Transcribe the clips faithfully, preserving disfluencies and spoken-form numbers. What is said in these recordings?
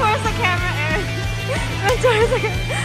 towards the camera, Aaron. Run towards the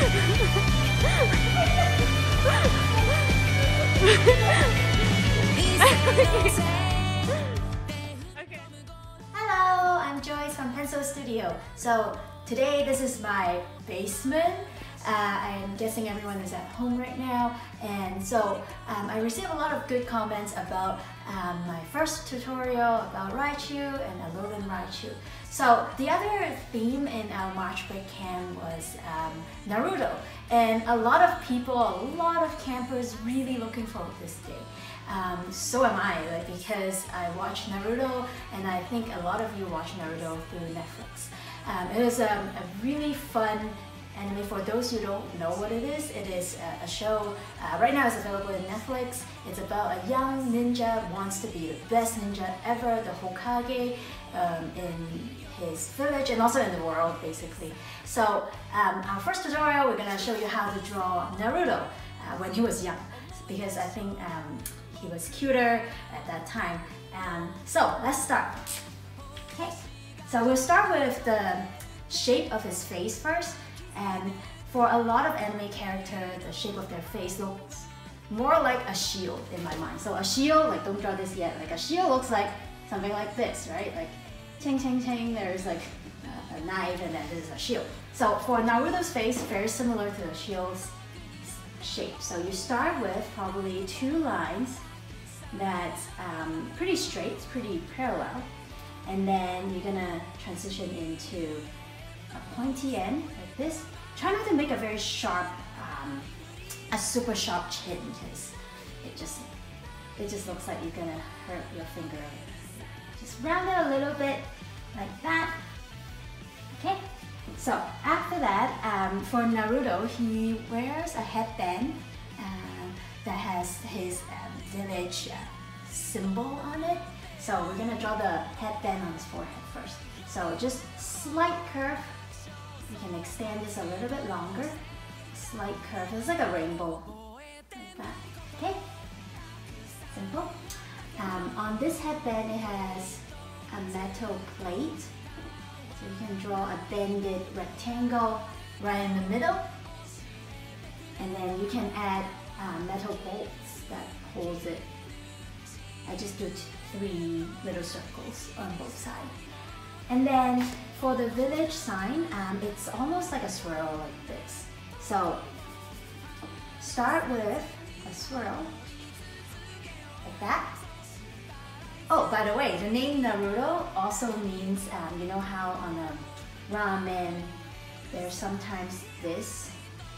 okay. Hello, I'm Joyce from Pencil Studio. So today this is my basement. Uh, I'm guessing everyone is at home right now, and so um, I received a lot of good comments about um, my first tutorial about Raichu and Alolan Raichu. So the other theme in our March break camp was um, Naruto, and a lot of people, a lot of campers really looking forward to this day. Um, so am I, like, because I watch Naruto, and I think a lot of you watch Naruto through Netflix. Um, it was um, a really fun anime. For those who don't know what it is, it is a, a show, uh, right now it's available in Netflix. It's about a young ninja who wants to be the best ninja ever, the Hokage, um, in his village and also in the world, basically. So um, our first tutorial, we're going to show you how to draw Naruto uh, when he was young, because I think um, he was cuter at that time. Um, so let's start. Okay, so we'll start with the shape of his face first. And for a lot of anime characters, the shape of their face looks more like a shield in my mind. So a shield, like, don't draw this yet, like a shield looks like something like this, right? Like ching ching ching, there's like a, a knife, and then there's a shield. So for Naruto's face, very similar to the shield's shape. So you start with probably two lines that's um, pretty straight, pretty parallel, and then you're gonna transition into a pointy end like this. Try not to make a very sharp, um, a super sharp chin, because it just, it just looks like you're gonna hurt your finger. Just round it a little bit like that. Okay. So after that, um, for Naruto, he wears a headband um, that has his um, village uh, symbol on it. So we're gonna draw the headband on his forehead first. So just slight curve. You can extend this a little bit longer. Slight curve. It's like a rainbow. Like that. Okay? Simple. Um, on this headband, it has a metal plate. So you can draw a bended rectangle right in the middle. And then you can add uh, metal bolts that holds it. I just do three little circles on both sides. And then for the village sign, um, it's almost like a swirl like this. So start with a swirl like that. Oh, by the way, the name Naruto also means, um, you know how on a ramen there's sometimes this,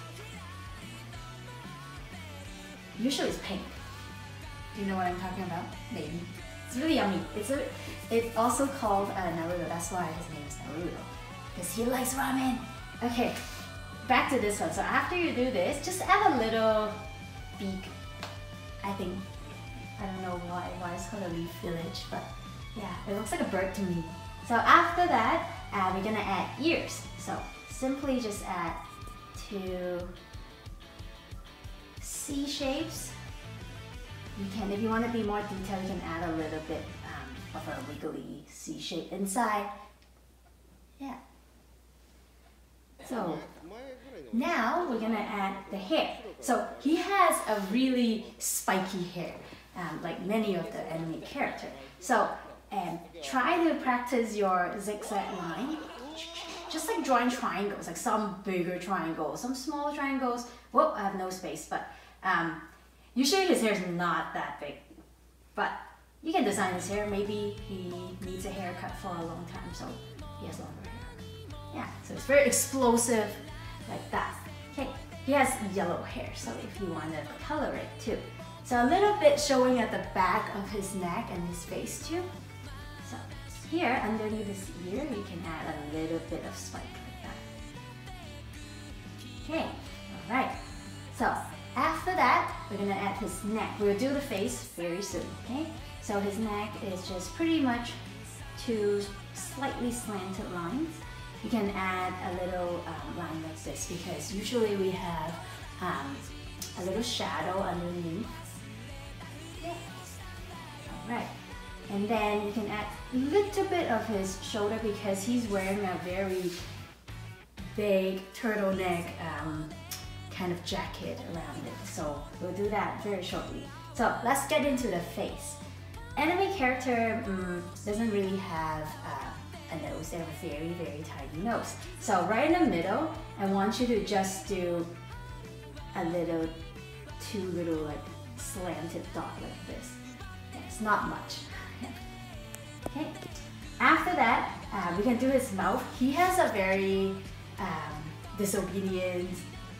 usually it's pink. Do you know what I'm talking about? Maybe. It's really yummy. It's a, it's also called uh, Naruto. That's why his name is Naruto, because he likes ramen. Okay, back to this one. So after you do this, just add a little beak. I think, I don't know why why it's called a leaf village, but yeah, it looks like a bird to me. So after that, uh, we're gonna add ears. So simply just add two C shapes. You can, if you want to be more detailed, you can add a little bit um, of a wiggly C shape inside. Yeah. So now we're gonna add the hair. So he has a really spiky hair, um, like many of the anime characters. So um, try to practice your zigzag line, just like drawing triangles, like some bigger triangles, some smaller triangles. Whoop, I have no space, but um, usually his hair is not that big, but you can design his hair. Maybe he needs a haircut for a long time, so he has longer hair. Yeah, so it's very explosive like that. Okay, he has yellow hair, so if you want to color it too. So a little bit showing at the back of his neck and his face too. So here underneath his ear, you can add a little bit of spike like that. Okay, all right. So after that, we're gonna add his neck. We'll do the face very soon, okay? So his neck is just pretty much two slightly slanted lines. You can add a little um, line like this, because usually we have um, a little shadow underneath. Okay. All right. And then you can add a little bit of his shoulder, because he's wearing a very big turtleneck um, kind of jacket around it. So we'll do that very shortly. So let's get into the face. Anime character um, doesn't really have uh, a nose. They have a very, very tiny nose. So right in the middle, I want you to just do a little, two little like slanted dot like this. It's not much. Okay. After that, uh, we can do his mouth. He has a very um, disobedient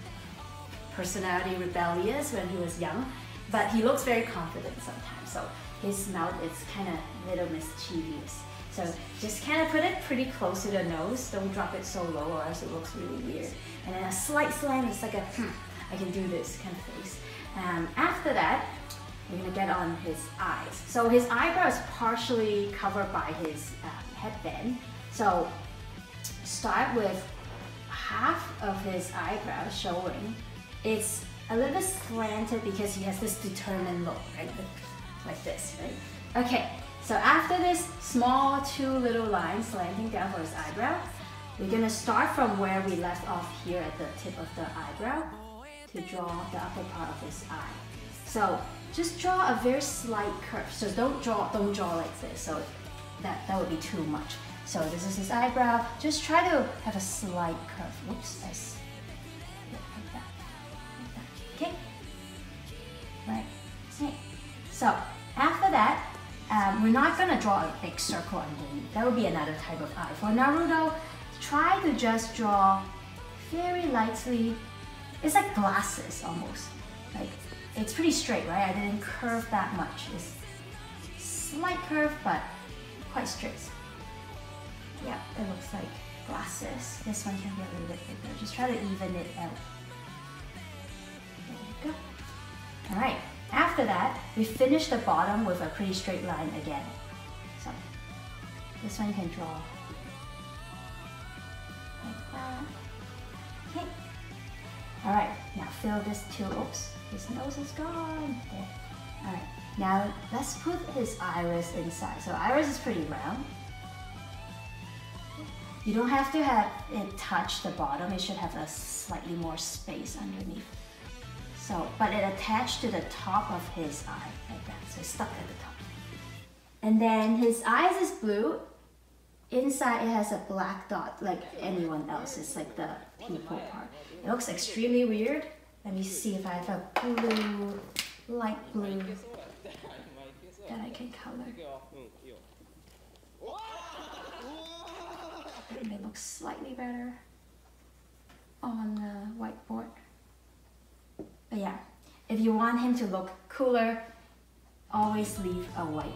personality, rebellious when he was young, but he looks very confident sometimes. So his mouth is kind of a little mischievous. So just kind of put it pretty close to the nose. Don't drop it so low or else it looks really weird. And then a slight slant, it's like a, hmm, I can do this kind of face. Um, after that, we're gonna get on his eyes. So his eyebrow is partially covered by his um, headband. So start with half of his eyebrow showing. It's a little bit slanted because he has this determined look, right? Like this, right? Okay, so after this small two little lines slanting down for his eyebrow, we're gonna start from where we left off here at the tip of the eyebrow to draw the upper part of his eye. So just draw a very slight curve. So don't draw, don't draw like this. So that, that would be too much. So this is his eyebrow. Just try to have a slight curve. Whoops, I see. Like that. Like that. Okay? Right. Okay. So after that, um, we're not gonna draw a big circle underneath. That would be another type of eye. For Naruto, try to just draw very lightly. It's like glasses almost. Like it's pretty straight, right? I didn't curve that much. It's slight curve, but quite straight. Yeah, it looks like glasses. This one can be a little bit bigger. Just try to even it out. There you go. All right. After that, we finish the bottom with a pretty straight line again. So this one you can draw like that. Okay. All right. Now fill this too. Oops. His nose is gone. There. All right. Now let's put his iris inside. So iris is pretty round. You don't have to have it touch the bottom. It should have a slightly more space underneath. So, but it attached to the top of his eye like that. So it's stuck at the top. And then his eyes is blue. Inside it has a black dot like anyone else. It's like the pupil part. It looks extremely weird. Let me see if I have a blue, light blue that I can color. And it looks slightly better on the whiteboard. But yeah, if you want him to look cooler, always leave a white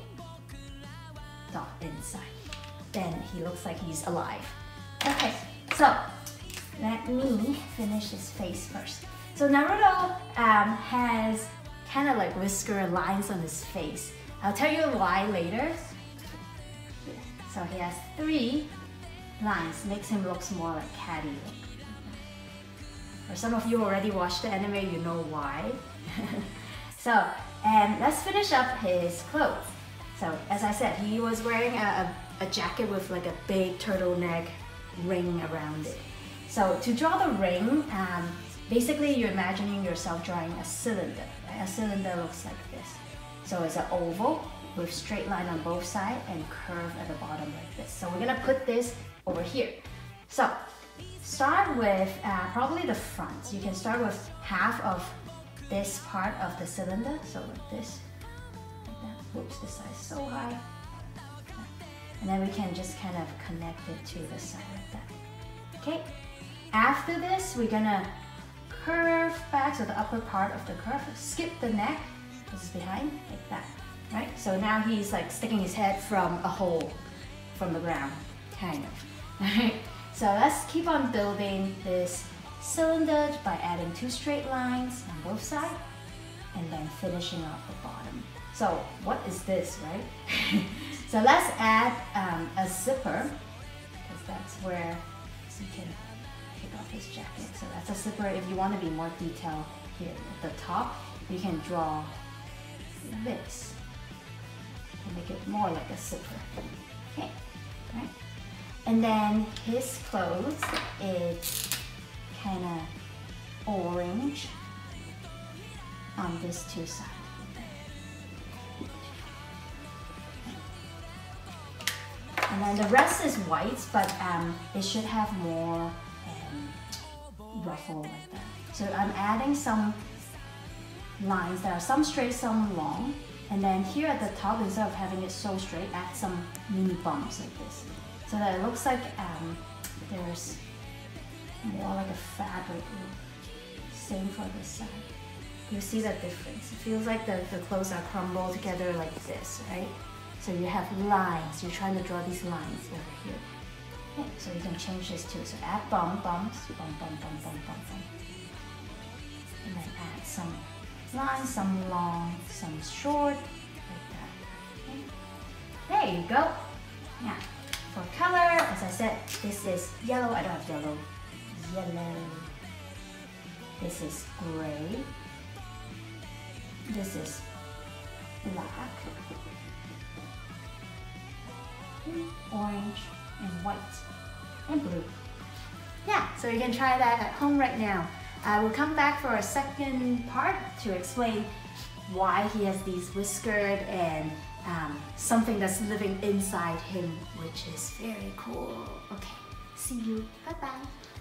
dot inside. Then he looks like he's alive. Okay, so let me finish his face first. So Naruto um, has kind of like whisker lines on his face. I'll tell you why later. So he has three lines, makes him look more like catty. For some of you already watched the anime, you know why. So, and let's finish up his clothes. So as I said, he was wearing a, a, a jacket with like a big turtleneck ring around it. So to draw the ring, um, basically you're imagining yourself drawing a cylinder. Right? A cylinder looks like this. So it's an oval with straight line on both sides and curve at the bottom like this. So we're gonna put this over here. So start with uh, probably the front. You can start with half of this part of the cylinder. So like this. Like that. Whoops, this side is so high. And then we can just kind of connect it to the side like that. Okay. After this, we're gonna curve back, so the upper part of the curve, skip the neck, this is behind, like that, right? So now he's like sticking his head from a hole from the ground, kind of, right? So let's keep on building this cylinder by adding two straight lines on both sides, and then finishing off the bottom. So what is this, right? So let's add um, a zipper, because that's where you can take off his jacket. So that's a zipper. If you want to be more detailed here at the top, you can draw this to make it more like a zipper. Okay, right? And then his clothes is kind of orange on these two sides. And then the rest is white, but um, it should have more um, ruffle like that. So I'm adding some lines that are some straight, some long. And then here at the top, instead of having it so straight, add some mini bumps like this. So that it looks like um, there's more like a fabric look. Same for this side. You see the difference. It feels like the, the clothes are crumbled together like this, right? So you have lines. You're trying to draw these lines over here. Okay, so you can change this too. So add bump, bumps, bump, bump, bump, bump, bump, bump. And then add some lines, some long, some short, like that. Okay. There you go. Now, for color, as I said, this is yellow. I don't have yellow. Yellow. This is gray. This is black. Orange and white and blue. Yeah, so you can try that at home right now. I will come back for a second part to explain why he has these whiskers and um, something that's living inside him, which is very cool. Okay, see you. Bye-bye.